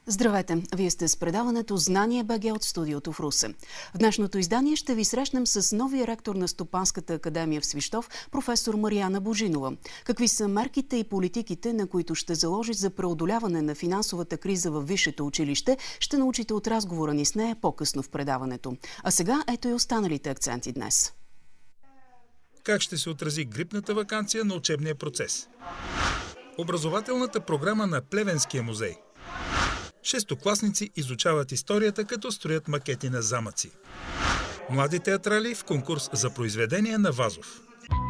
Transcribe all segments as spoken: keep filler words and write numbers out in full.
Здравейте! Вие сте с предаването Знание БГ от студиото в Русе. В днешното издание ще ви срещнем с новия ректор на Стопанската академия в Свищов, професор Мариана Божинова. Какви са мерките и политиките, на които ще заложи за преодоляване на финансовата криза във висшето училище, ще научите от разговора ни с нея по-късно в предаването. А сега ето и останалите акценти днес. Как ще се отрази грипната ваканция на учебния процес? Образователната програма на Плевенския музей. Шестокласници изучават историята, като строят макети на замъци. Млади театрали в конкурс за произведения на Вазов.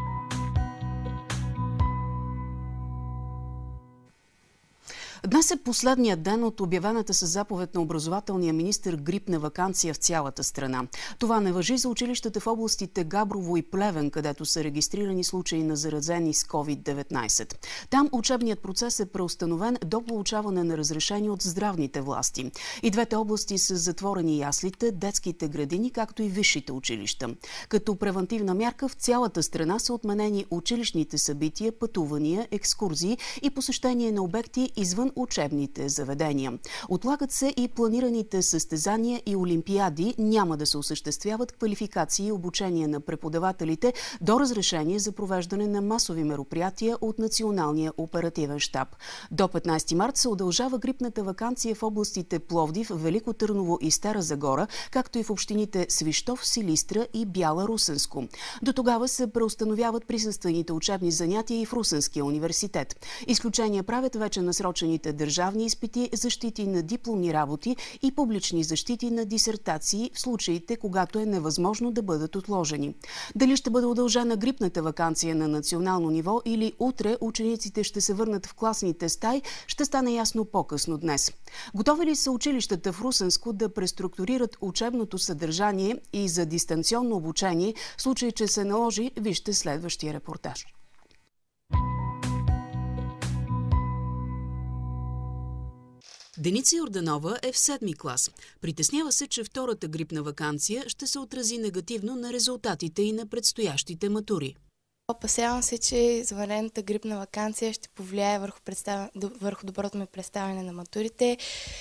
Днес е последният ден от обявената със заповед на образователния министър грипна ваканция в цялата страна. Това не важи за училищата в областите Габрово и Плевен, където са регистрирани случаи на заразени с ковид деветнайсет. Там учебният процес е преустановен до получаване на разрешение от здравните власти. И двете области са затворени яслите, детските градини, както и висшите училища. Като превантивна мярка в цялата страна са отменени училищните събития, пътувания, екскурзии и посещение на обекти извън учебните заведения. Отлагат се и планираните състезания и олимпиади, няма да се осъществяват квалификации и обучение на преподавателите до разрешение за провеждане на масови мероприятия от Националния оперативен щаб. До петнайсети март се удължава грипната ваканция в областите Пловдив, Велико Търново и Стара Загора, както и в общините Свищов, Силистра и Бяла Русенско. До тогава се преустановяват присъствените учебни занятия и в Русенския университет. Изключения правят вече насрочените държавни изпити, защити на дипломни работи и публични защити на дисертации в случаите, когато е невъзможно да бъдат отложени. Дали ще бъде удължена грипната ваканция на национално ниво или утре учениците ще се върнат в класните стаи, ще стане ясно по-късно днес. Готови ли са училищата в Русенско да преструктурират учебното съдържание и за дистанционно обучение, в случай, че се наложи, вижте следващия репортаж. Деница Йорданова е в седми клас. Притеснява се, че втората грипна ваканция ще се отрази негативно на резултатите и на предстоящите матури. Опасявам се, че извънредната грипна ваканция ще повлияе върху, представ... върху доброто ми представяне на матурите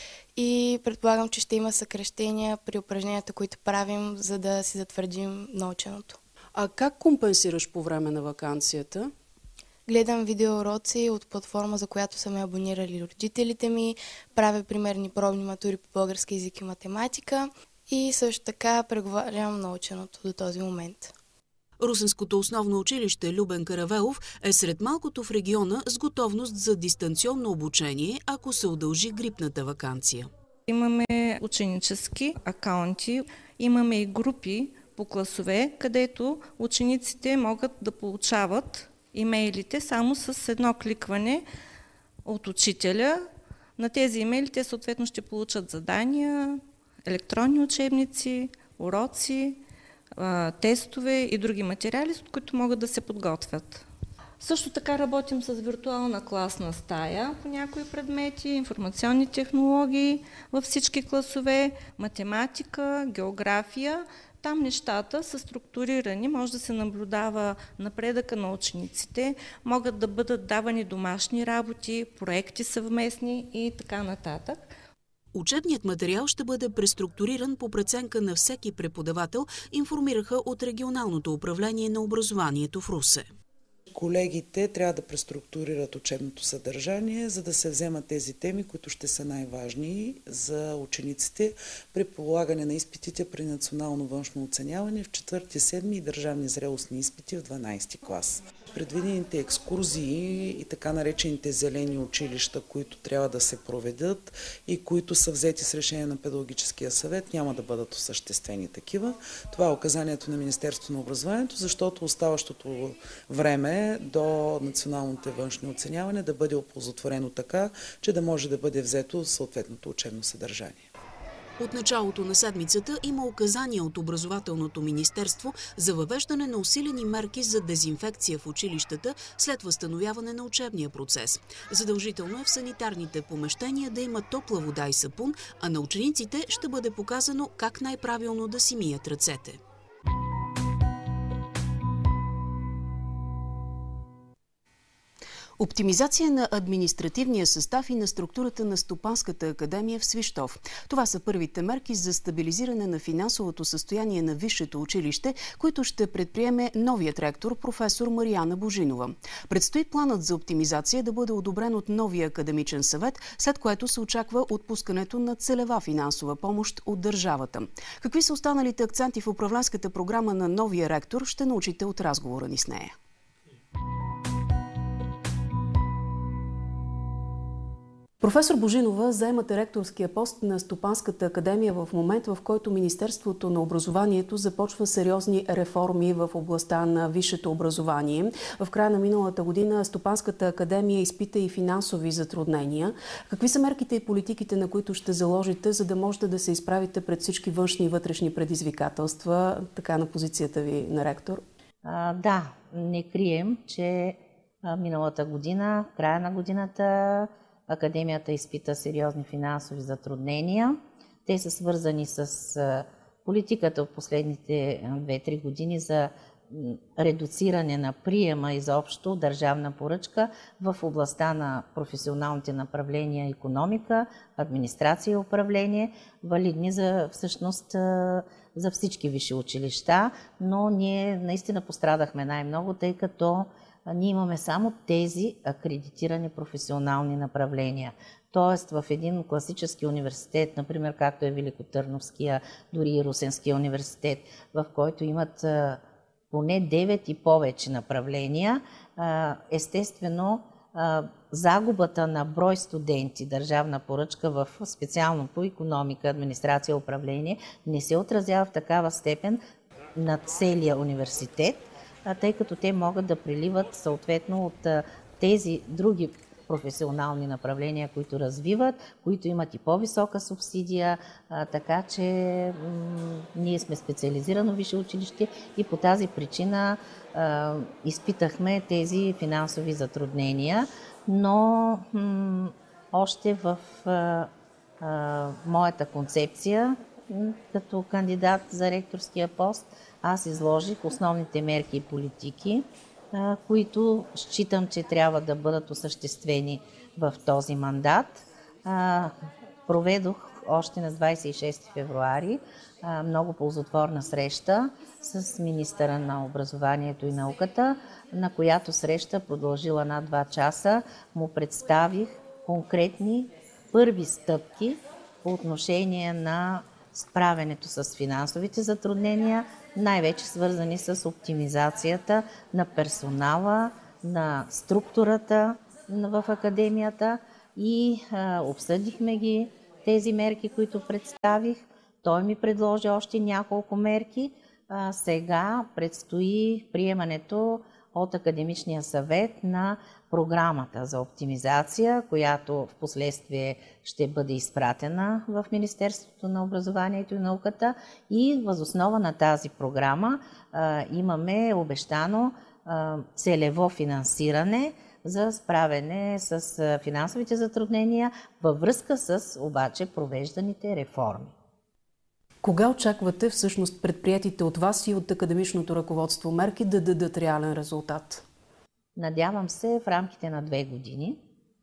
и предполагам, че ще има съкращения при упражненията, които правим, за да си затвърдим наученото. А как компенсираш по време на ваканцията? Гледам видеоуроци от платформа, за която са ме абонирали родителите ми, правя примерни пробни матури по български език и математика и също така преговарям наученото до този момент. Русенското основно училище Любен Каравелов е сред малкото в региона с готовност за дистанционно обучение, ако се удължи грипната ваканция. Имаме ученически акаунти, имаме и групи по класове, където учениците могат да получават имейлите само с едно кликване от учителя. На тези имейли те съответно ще получат задания, електронни учебници, уроци, тестове и други материали, с които могат да се подготвят. Също така работим с виртуална класна стая по някои предмети, информационни технологии във всички класове, математика, география. Там нещата са структурирани, може да се наблюдава напредъка на учениците, могат да бъдат давани домашни работи, проекти съвместни и така нататък. Учебният материал ще бъде преструктуриран по преценка на всеки преподавател, информираха от регионалното управление на образованието в Русе. Колегите трябва да преструктурират учебното съдържание, за да се вземат тези теми, които ще са най-важни за учениците при полагане на изпитите при национално външно оценяване в четвърти, седми и държавни зрелостни изпити в дванайсети клас. Предвидените екскурзии и така наречените зелени училища, които трябва да се проведат и които са взети с решение на педагогическия съвет, няма да бъдат осъществени такива. Това е указанието на Министерството на образованието, защото оставащото време до националните външни оценяване да бъде оползотворено така, че да може да бъде взето съответното учебно съдържание. От началото на седмицата има указания от Образователното министерство за въвеждане на усилени мерки за дезинфекция в училищата след възстановяване на учебния процес. Задължително е в санитарните помещения да има топла вода и сапун, а на учениците ще бъде показано как най-правилно да си мият ръцете. Оптимизация на административния състав и на структурата на Стопанската академия в Свищов. Това са първите мерки за стабилизиране на финансовото състояние на висшето училище, които ще предприеме новият ректор професор Мариана Божинова. Предстои планът за оптимизация да бъде одобрен от новия академичен съвет, след което се очаква отпускането на целева финансова помощ от държавата. Какви са останалите акценти в управленската програма на новия ректор, ще научите от разговора ни с нея. Професор Божинова, заемате ректорския пост на Стопанската академия в момент, в който Министерството на образованието започва сериозни реформи в областта на висшето образование. В края на миналата година Стопанската академия изпита и финансови затруднения. Какви са мерките и политиките, на които ще заложите, за да можете да се изправите пред всички външни и вътрешни предизвикателства, така на позицията ви на ректор? А, да, не крием, че миналата година, края на годината, Академията изпита сериозни финансови затруднения. Те са свързани с политиката от последните две-три години за редуциране на приема изобщо държавна поръчка в областта на професионалните направления икономика, администрация и управление, валидни за всъщност за всички висши училища, но ние наистина пострадахме най-много, тъй като ние имаме само тези акредитирани професионални направления. Тоест в един класически университет, например както е Великотърновския, дори и Русенския университет, в който имат поне девет и повече направления, естествено загубата на брой студенти, държавна поръчка в специално по икономика, администрация и управление не се отразява в такава степен на целия университет, тъй като те могат да приливат съответно от тези други професионални направления, които развиват, които имат и по-висока субсидия, така че ние сме специализирано висше училище и по тази причина изпитахме тези финансови затруднения, но още в моята концепция като кандидат за ректорския пост аз изложих основните мерки и политики, които считам, че трябва да бъдат осъществени в този мандат. Проведох още на двадесет и шести февруари много ползотворна среща с министъра на образованието и науката, на която среща, продължила над два часа, му представих конкретни първи стъпки по отношение на справянето с финансовите затруднения, най-вече свързани с оптимизацията на персонала, на структурата в академията и а, обсъдихме ги тези мерки, които представих. Той ми предложи още няколко мерки. А, сега предстои приемането от Академичния съвет на програмата за оптимизация, която в последствие ще бъде изпратена в Министерството на образованието и науката, и въз основа на тази програма а, имаме обещано а, целево финансиране за справяне с финансовите затруднения във връзка с обаче провежданите реформи. Кога очаквате всъщност предприятите от вас и от академичното ръководство мерки да дадат реален резултат? Надявам се в рамките на две години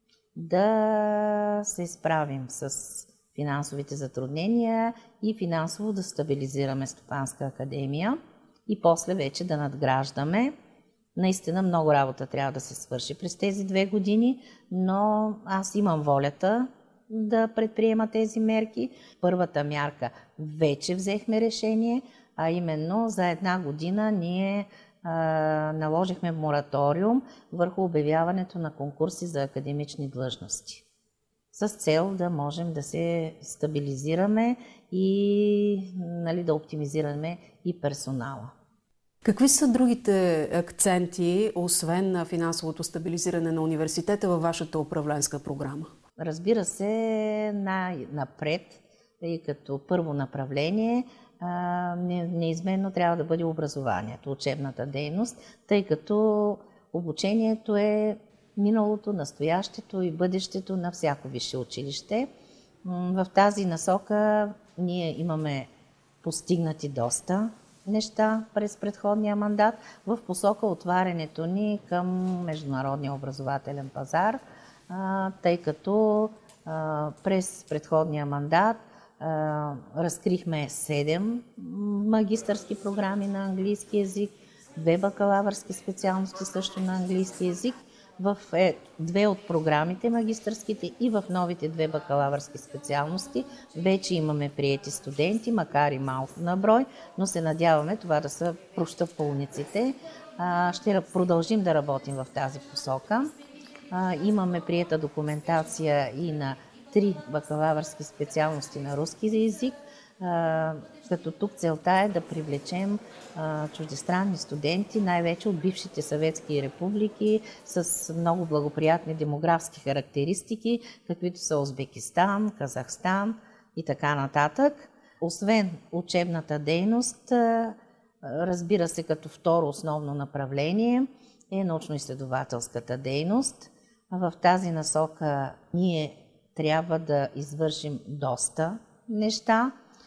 да се справим с финансовите затруднения и финансово да стабилизираме Стопанска академия и после вече да надграждаме. Наистина много работа трябва да се свърши през тези две години, но аз имам волята да предприема тези мерки. Първата мярка вече взехме решение, а именно за една година ние а, наложихме мораториум върху обявяването на конкурси за академични длъжности, с цел да можем да се стабилизираме и нали, да оптимизираме и персонала. Какви са другите акценти, освен на финансовото стабилизиране на университета във вашата управленска програма? Разбира се, най-напред, тъй като първо направление, неизменно трябва да бъде образованието, учебната дейност, тъй като обучението е миналото, настоящето и бъдещето на всяко висше училище. В тази насока ние имаме постигнати доста неща през предходния мандат в посока отварянето ни към международния образователен пазар, тъй като през предходния мандат разкрихме седем магистърски програми на английски език, две бакалавърски специалности също на английски език. В две от програмите магистърските и в новите две бакалавърски специалности вече имаме приети студенти, макар и малко на брой, но се надяваме това да са прощапълниците. Ще продължим да работим в тази посока. Имаме приета документация и на три бакалавърски специалности на руски език, като тук целта е да привлечем чуждестранни студенти, най-вече от бившите съветски републики, с много благоприятни демографски характеристики, каквито са Узбекистан, Казахстан и така нататък. Освен учебната дейност, разбира се, като второ основно направление е научно-изследователската дейност. В тази насока ние трябва да извършим доста неща.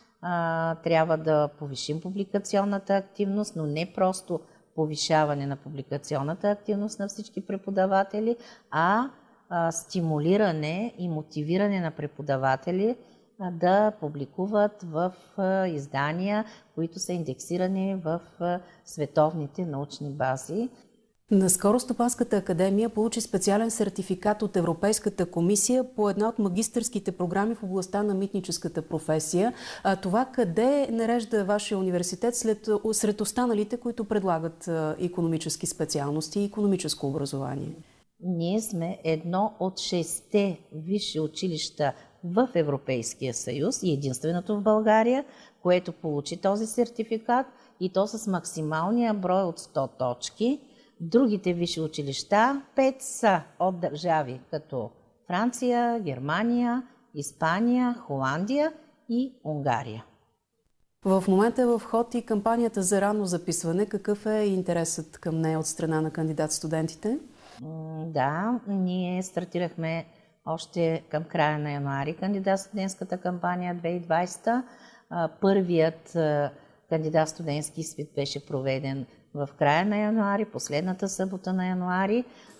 Трябва да повишим публикационната активност, но не просто повишаване на публикационната активност на всички преподаватели, а стимулиране и мотивиране на преподаватели да публикуват в издания, които са индексирани в световните научни бази. Наскоро Стопанската академия получи специален сертификат от Европейската комисия по една от магистърските програми в областта на митническата професия. А това къде нарежда вашия университет след, сред останалите, които предлагат икономически специалности и икономическо образование? Ние сме едно от шестте висши училища в Европейския съюз и единственото в България, което получи този сертификат, и то с максималния брой от сто точки. Другите висши училища, пет са от държави като Франция, Германия, Испания, Холандия и Унгария. В момента е в ход и кампанията за ранно записване. Какъв е интересът към нея от страна на кандидат-студентите? Да, ние стартирахме още към края на януари кандидат-студентската кампания две хиляди и двадесета. Първият кандидат-студентски изпит беше проведен в края на януари, последната събота на януари.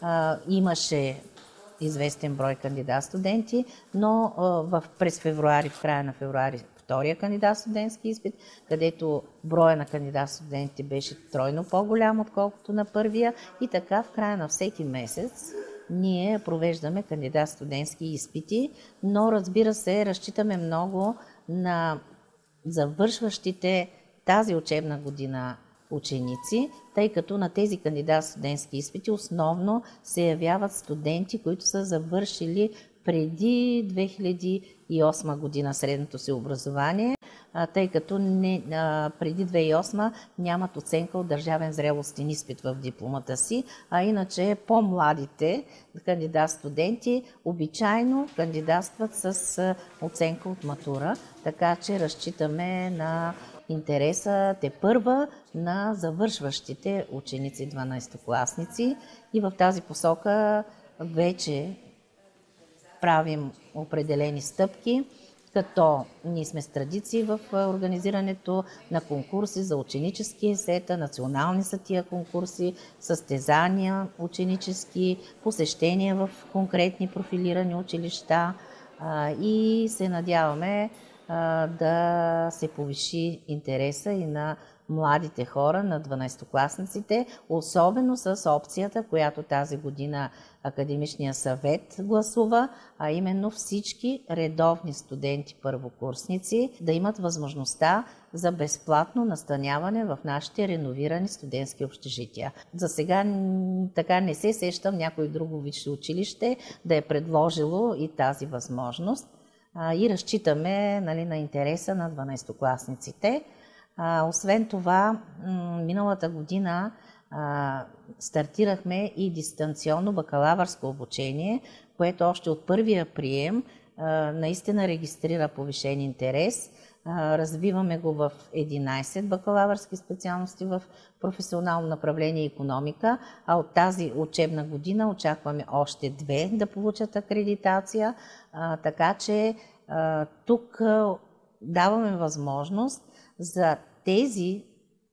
Имаше известен брой кандидат-студенти, но в, през февруари, в края на февруари, втория кандидат-студентски изпит, където броя на кандидат-студентите беше тройно по-голям, отколкото на първия, и така в края на всеки месец ние провеждаме кандидат-студентски изпити, но разбира се, разчитаме много на завършващите тази учебна година ученици, тъй като на тези кандидат-студентски изпити основно се явяват студенти, които са завършили преди две хиляди и осма година средното си образование, тъй като не, а, преди две хиляди и осма нямат оценка от държавен зрелостен изпит в дипломата си, а иначе по-младите кандидат-студенти обичайно кандидатстват с оценка от матура, така че разчитаме на интереса тепърва на завършващите ученици дванадесетокласници и в тази посока вече правим определени стъпки, като ние сме с традиции в организирането на конкурси за ученически есета, национални са тия конкурси, състезания ученически, посещения в конкретни профилирани училища и се надяваме да се повиши интереса и на младите хора, на дванадесетокласниците, особено с опцията, която тази година Академичния съвет гласува, а именно всички редовни студенти първокурсници да имат възможността за безплатно настаняване в нашите реновирани студентски общежития. За сега така не се сещам някой друго висше училище да е предложило и тази възможност. И разчитаме, нали, на интереса на дванадесетокласниците. Освен това, миналата година стартирахме и дистанционно бакалавърско обучение, което още от първия прием наистина регистрира повишен интерес. Развиваме го в единадесет бакалавърски специалности в професионално направление икономика, а от тази учебна година очакваме още две да получат акредитация, така че тук даваме възможност за тези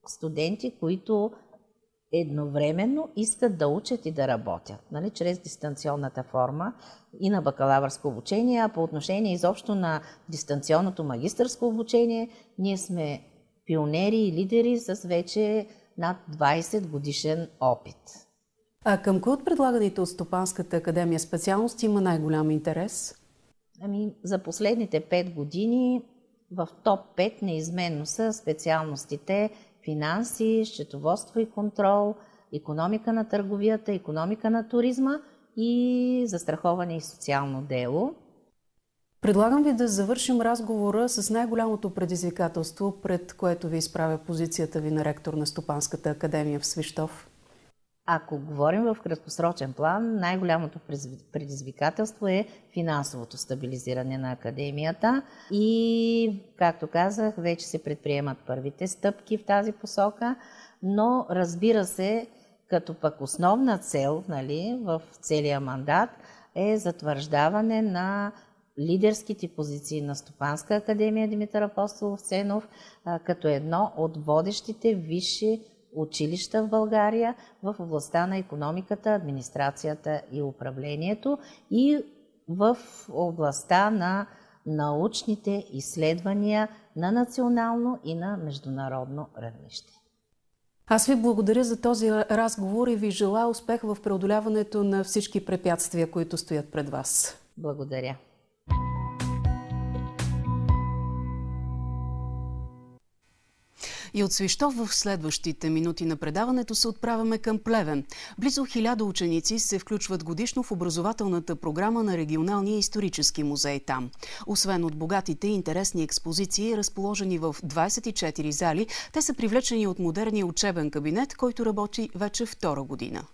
студенти, които едновременно искат да учат и да работят, нали, чрез дистанционната форма и на бакалавърско обучение, а по отношение изобщо на дистанционното магистърско обучение, ние сме пионери и лидери с вече над двайсет годишен опит. А към кой от предлаганите от Стопанската академия специалности има най-голям интерес? Ами, за последните пет години в топ пет неизменно са специалностите финанси, счетоводство и контрол, икономика на търговията, икономика на туризма и застраховане и социално дело. Предлагам ви да завършим разговора с най-голямото предизвикателство, пред което ви изправя позицията ви на ректор на Стопанската академия в Свищов. Ако говорим в краткосрочен план, най-голямото предизвикателство е финансовото стабилизиране на академията и, както казах, вече се предприемат първите стъпки в тази посока, но разбира се, като пък основна цел, нали, в целия мандат е затвърждаване на лидерските позиции на Стопанска академия Димитър Апостолов Ценов като едно от водещите висши училища в България в областта на икономиката, администрацията и управлението и в областта на научните изследвания на национално и на международно равнище. Аз ви благодаря за този разговор и ви желая успех в преодоляването на всички препятствия, които стоят пред вас. Благодаря. И от Свищов в следващите минути на предаването се отправяме към Плевен. Близо хиляда ученици се включват годишно в образователната програма на регионалния исторически музей там. Освен от богатите и интересни експозиции, разположени в двайсет и четири зали, те са привлечени от модерния учебен кабинет, който работи вече втора година.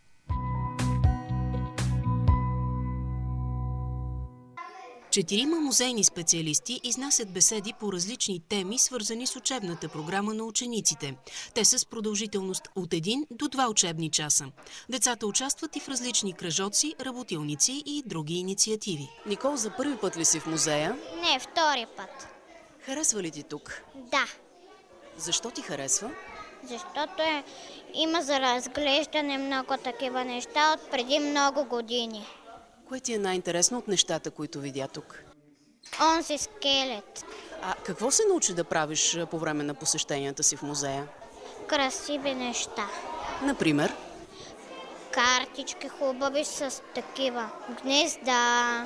Четирима музейни специалисти изнасят беседи по различни теми, свързани с учебната програма на учениците. Те са с продължителност от един до два учебни часа. Децата участват и в различни кръжоци, работилници и други инициативи. Никол, за първи път ли си в музея? Не, втори път. Харесва ли ти тук? Да. Защо ти харесва? Защото е, има за разглеждане много такива неща от преди много години. Кое ти е най-интересно от нещата, които видя тук? Онзи скелет. А какво се научи да правиш по време на посещенията си в музея? Красиви неща. Например? Картички хубави с такива гнезда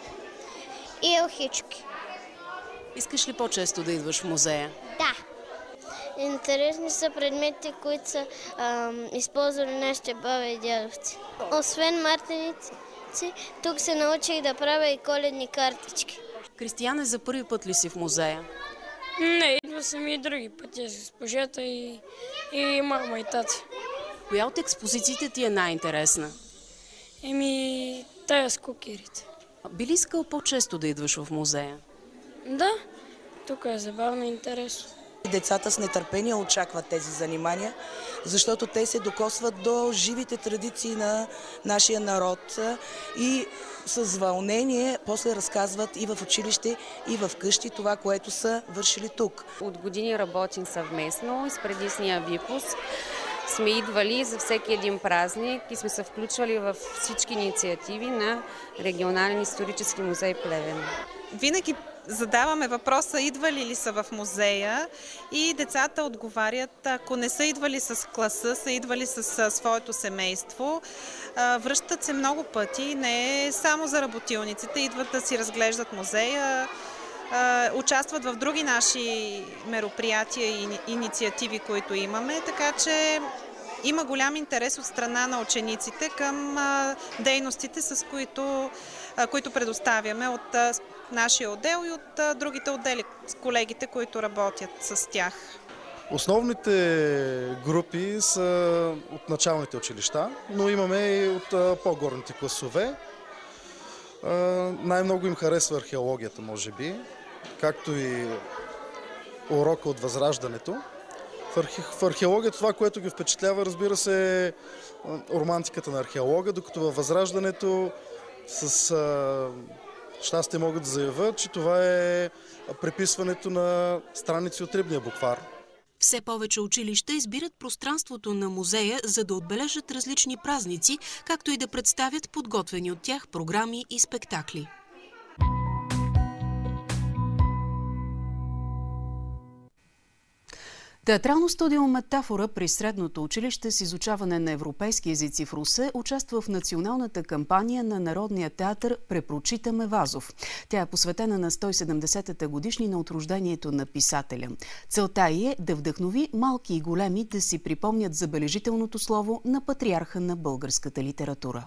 и елхички. Искаш ли по-често да идваш в музея? Да. Интересни са предмети, които са ам, използвали нашите баби и дядовци. Освен мартеници, тук се научих да правя и коледни картички. Кристияне, за първи път ли си в музея? Не, идва съм и други пъти с госпожата и, и мама и тати. Коя от експозициите ти е най-интересна? Еми, тая с кукерите. Би ли искал по-често да идваш в музея? Да, тук е забавно и интересно. Децата с нетърпение очакват тези занимания, защото те се докосват до живите традиции на нашия народ и с вълнение после разказват и в училище, и в къщи това, което са вършили тук. От години работим съвместно и с предишния випуск сме идвали за всеки един празник и сме се включвали в всички инициативи на Регионален исторически музей Плевен. Винаги задаваме въпроса, идвали ли са в музея, и децата отговарят, ако не са идвали с класа, са идвали с своето семейство. Връщат се много пъти, не само за работилниците, идват да си разглеждат музея, участват в други наши мероприятия и инициативи, които имаме, така че има голям интерес от страна на учениците към дейностите, с които, които предоставяме от нашия отдел и от другите отдели, с колегите, които работят с тях. Основните групи са от началните училища, но имаме и от по-горните класове. Най-много им харесва археологията, може би, както и урока от Възраждането. В археологията това, което ги впечатлява, разбира се, е романтиката на археолога, докато във Възраждането с а, щастие могат да заявят, че това е преписването на страници от рибния буквар. Все повече училища избират пространството на музея, за да отбележат различни празници, както и да представят подготвени от тях програми и спектакли. Театрално студио Метафора при Средното училище с изучаване на европейски езици в Русе участва в националната кампания на Народния театър «Препрочитаме Вазов». Тя е посветена на сто и седемдесетата годишнина от рождението на писателя. Целта й е да вдъхнови малки и големи да си припомнят забележителното слово на патриарха на българската литература.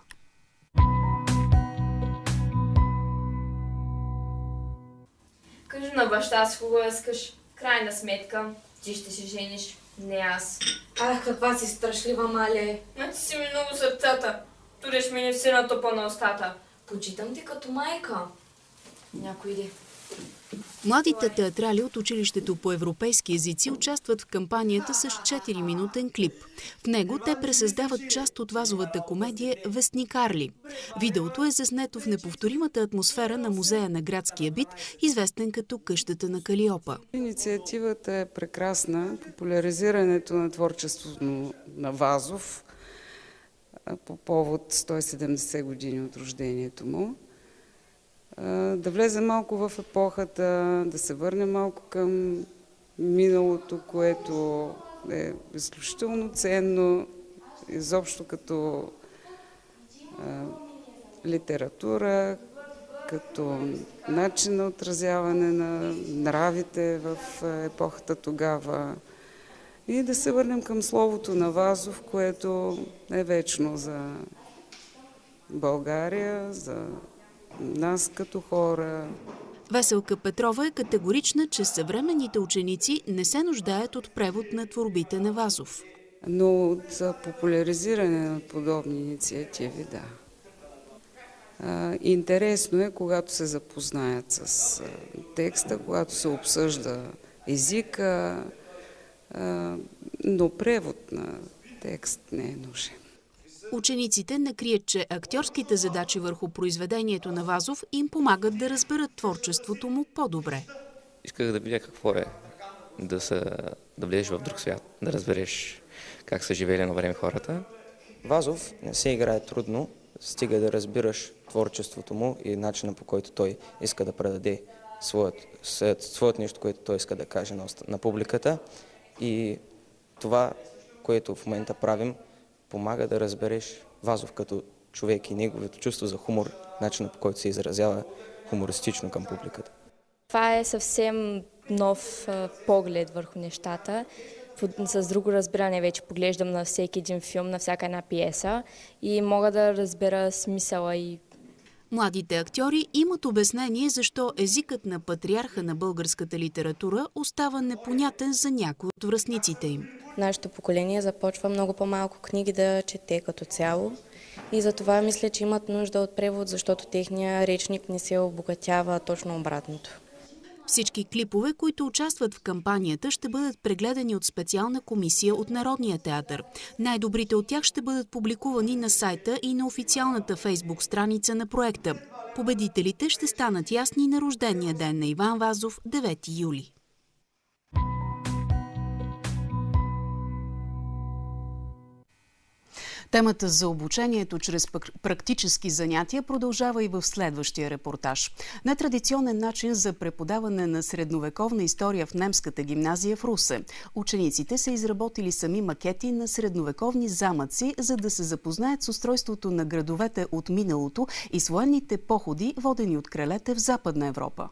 Кажи на баща си кого искаш. Крайна сметка. Ти ще се жениш, не аз. Ах, каква си страшлива, мале. А ти си ми много сърцата. Туриш ми не си на топа на устата. Почитам те като майка. Някой иде. Младите театрали от училището по европейски езици участват в кампанията с четириминутен клип. В него те пресъздават част от вазовата комедия «Вестник Арли». Видеото е заснето в неповторимата атмосфера на музея на градския бит, известен като къщата на Калиопа. Инициативата е прекрасна. Популяризирането на творчеството на Вазов по повод сто и седемдесет години от рождението му. Да влезе малко в епохата, да се върне малко към миналото, което е изключително ценно, изобщо като а, литература, като начин на отразяване на нравите в епохата тогава. И да се върнем към словото на Вазов, което е вечно за България, за нас като хора. Веселка Петрова е категорична, че съвременните ученици не се нуждаят от превод на творбите на Вазов. Но от популяризиране на подобни инициативи, да. Интересно е, когато се запознаят с текста, когато се обсъжда езика, но превод на текст не е нужен. Учениците не крият, че актьорските задачи върху произведението на Вазов им помагат да разберат творчеството му по-добре. Исках да видя какво е да, са, да влезеш в друг свят, да разбереш как са живели на време хората. Вазов не се играе трудно, стига да разбираш творчеството му и начина, по който той иска да предаде своят, своят нещо, което той иска да каже на, на публиката. И това, което в момента правим, помага да разбереш Вазов като човек и неговото чувство за хумор, начинът, по който се изразява хумористично към публиката. Това е съвсем нов а, поглед върху нещата. С друго разбиране вече поглеждам на всеки един филм, на всяка една пиеса и мога да разбера смисъла и... Младите актьори имат обяснение защо езикът на патриарха на българската литература остава непонятен за някои от връстниците им. Нашето поколение започва много по-малко книги да чете като цяло и затова мисля, че имат нужда от превод, защото техния речник не се обогатява, точно обратното. Всички клипове, които участват в кампанията, ще бъдат прегледани от специална комисия от Народния театър. Най-добрите от тях ще бъдат публикувани на сайта и на официалната фейсбук страница на проекта. Победителите ще станат ясни на рождения ден на Иван Вазов, девети юли. Темата за обучението чрез практически занятия продължава и в следващия репортаж. Нетрадиционен начин за преподаване на средновековна история в немската гимназия в Русе. Учениците са изработили сами макети на средновековни замъци, за да се запознаят с устройството на градовете от миналото и с военните походи, водени от кралете в Западна Европа.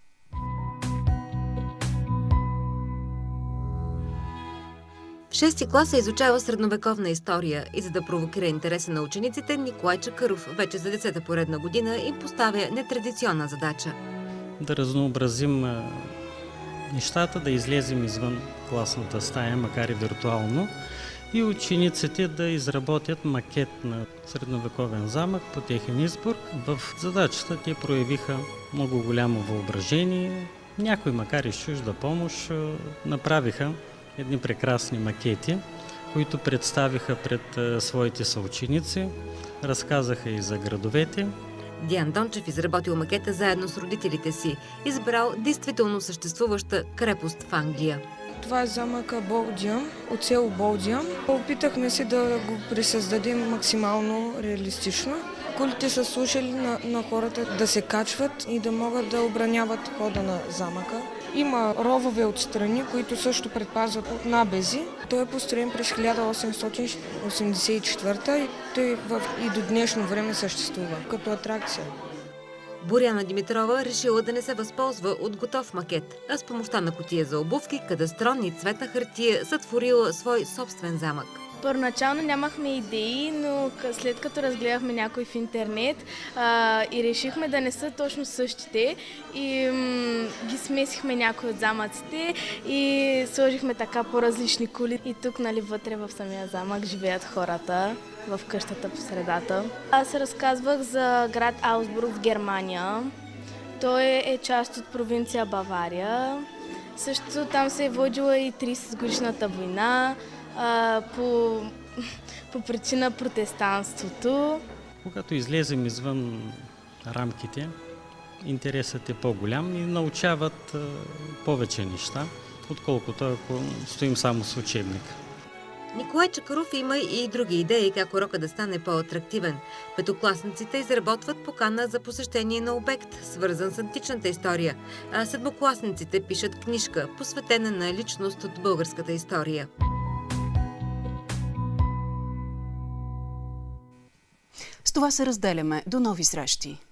Шести клас се изучава средновековна история и за да провокира интереса на учениците, Николай Чакъров вече за десета поредна година им поставя нетрадиционна задача. Да разнообразим нещата, да излезем извън класната стая, макар и виртуално, и учениците да изработят макет на средновековен замък по техен избор. В задачата те проявиха много голямо въображение, някои, макар и с чужда помощ, направиха едни прекрасни макети, които представиха пред своите съученици, разказаха и за градовете. Диан Дончев изработил макета заедно с родителите си, избрал действително съществуваща крепост в Англия. Това е замъка Болдия, от село Болдия. Опитахме се да го присъздадем максимално реалистично. Кулите са служили на, на хората да се качват и да могат да обраняват хода на замъка. Има ровове отстрани, които също предпазват от набези. Той е построен през хиляда осемстотин осемдесет и четвърта и той в, и до днешно време съществува като атракция. Боряна Димитрова решила да не се възползва от готов макет, а с помощта на кутия за обувки, кадастрон и цветна хартия сътворила свой собствен замък. Първоначално нямахме идеи, но след като разгледахме някой в интернет а, и решихме да не са точно същите и м, ги смесихме някои от замъците и сложихме така по-различни кули. И тук, нали, вътре в самия замък живеят хората в къщата по средата. Аз разказвах за град Аусбург в Германия. Той е част от провинция Бавария. Също там се е водила и тридесет годишната война. А, по, по причина протестанството. Когато излезем извън рамките, интересът е по-голям и научават а, повече неща, отколкото ако стоим само с учебник. Николай Чакъров има и други идеи как урока да стане по-атрактивен. Петокласниците изработват покана за посещение на обект, свързан с античната история, а седмокласниците пишат книжка, посветена на личност от българската история. С това се разделяме. До нови срещи!